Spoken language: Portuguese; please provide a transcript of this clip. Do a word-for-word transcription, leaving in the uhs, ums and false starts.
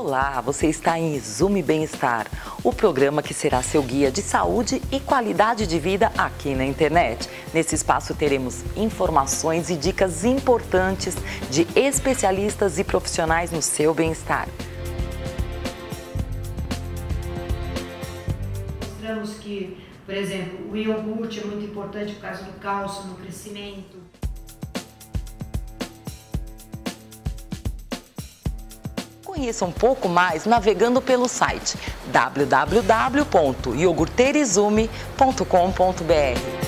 Olá, você está em Izumi Bem-Estar, o programa que será seu guia de saúde e qualidade de vida aqui na internet. Nesse espaço teremos informações e dicas importantes de especialistas e profissionais no seu bem-estar. Mostramos que, por exemplo, o iogurte é muito importante por causa do cálcio no crescimento. Conheça um pouco mais navegando pelo site w w w ponto iogurteirizumi ponto com ponto b r.